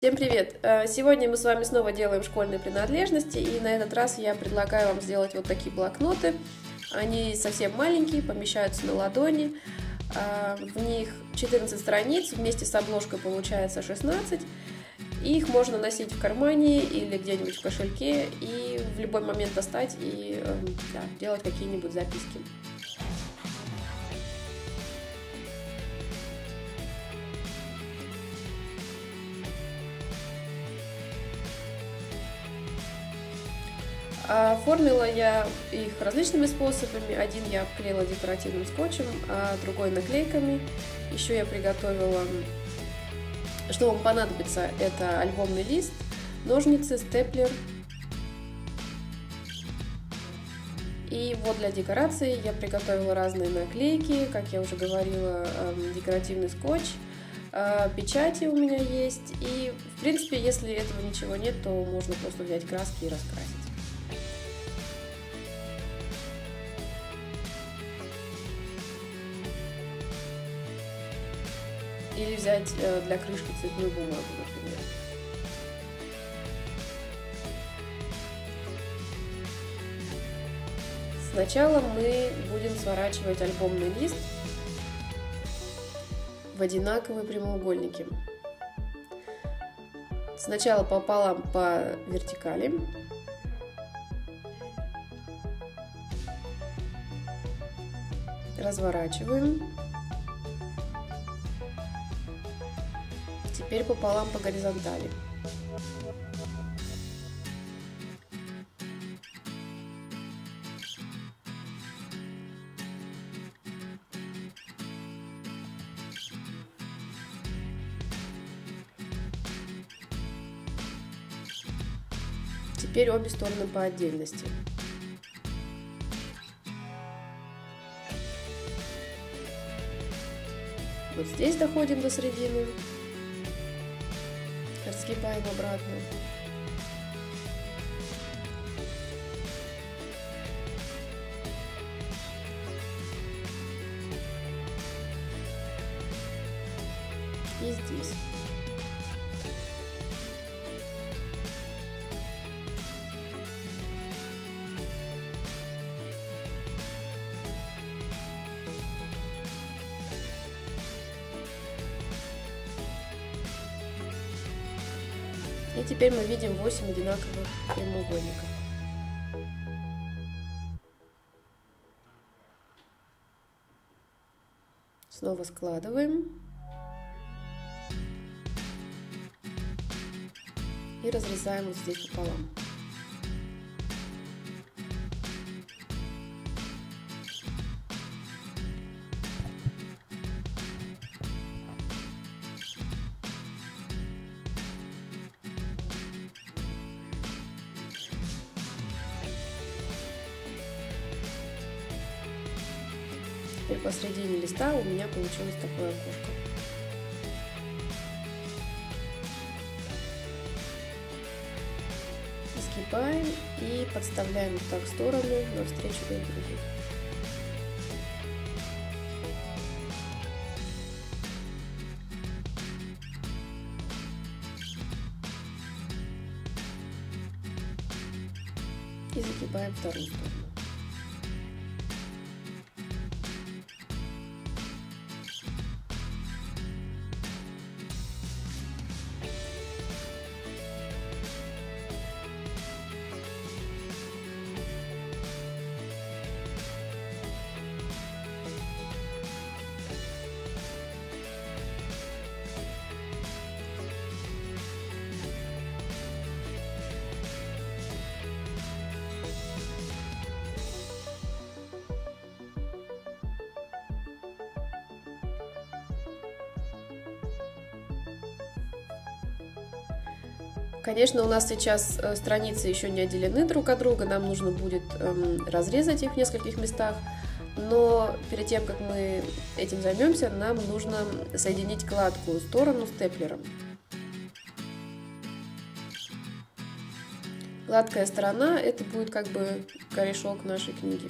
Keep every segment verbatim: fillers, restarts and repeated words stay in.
Всем привет! Сегодня мы с вами снова делаем школьные принадлежности, и на этот раз я предлагаю вам сделать вот такие блокноты. Они совсем маленькие, помещаются на ладони, в них четырнадцать страниц, вместе с обложкой получается шестнадцать. Их можно носить в кармане или где-нибудь в кошельке и в любой момент достать и да, делать какие-нибудь записки. Оформила я их различными способами. Один я обклеила декоративным скотчем, а другой наклейками. Еще я приготовила, что вам понадобится, это альбомный лист, ножницы, степлер. И вот для декорации я приготовила разные наклейки, как я уже говорила, декоративный скотч, печати у меня есть. И в принципе, если этого ничего нет, то можно просто взять краски и раскрасить. Или взять для крышки цветную бумагу, например. Сначала мы будем сворачивать альбомный лист в одинаковые прямоугольники. Сначала пополам по вертикали. Разворачиваем. Теперь пополам по горизонтали. Теперь обе стороны по отдельности. Вот здесь доходим до середины. Разгибаем обратно. И здесь. И теперь мы видим восемь одинаковых прямоугольников. Снова складываем и разрезаем вот здесь пополам. Теперь посредине листа у меня получилось такое окошко. Изгибаем и подставляем вот так в сторону, навстречу друг другу. И загибаем вторую сторону. Конечно, у нас сейчас страницы еще не отделены друг от друга, нам нужно будет эм, разрезать их в нескольких местах, но перед тем, как мы этим займемся, нам нужно соединить гладкую сторону степлером. Гладкая сторона — это будет как бы корешок нашей книги.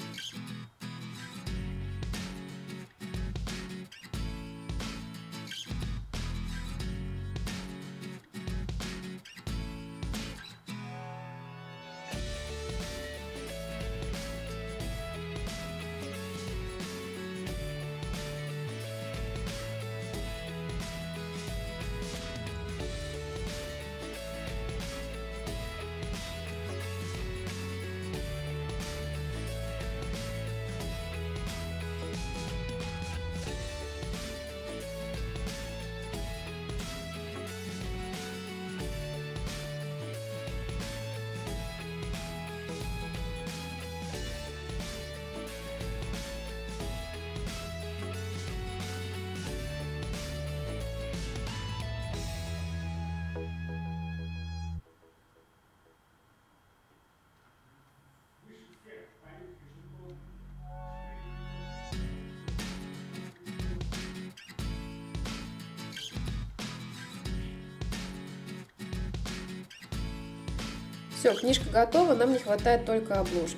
Все, книжка готова, нам не хватает только обложки.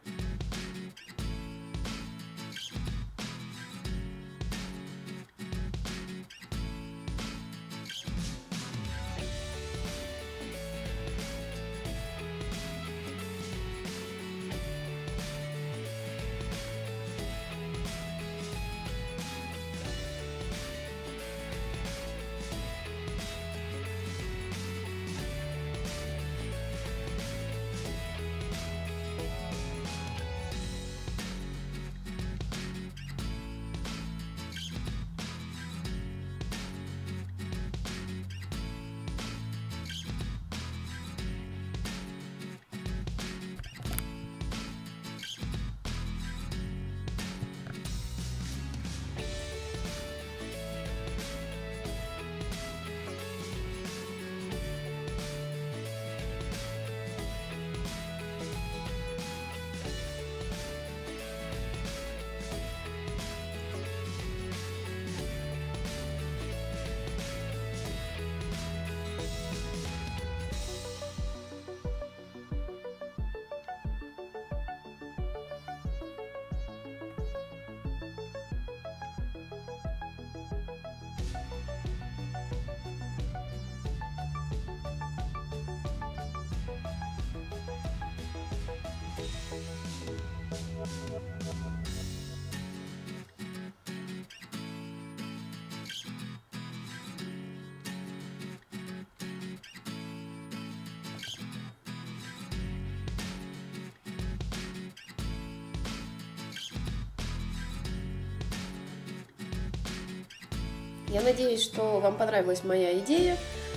Я надеюсь, что вам понравилась моя идея.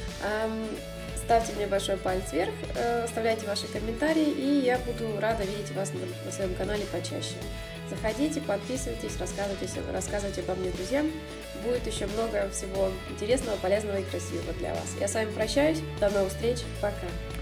Ставьте мне большой палец вверх, оставляйте ваши комментарии, и я буду рада видеть вас на своем канале почаще. Заходите, подписывайтесь, рассказывайте, рассказывайте обо мне друзьям. Будет еще много всего интересного, полезного и красивого для вас. Я с вами прощаюсь. До новых встреч. Пока.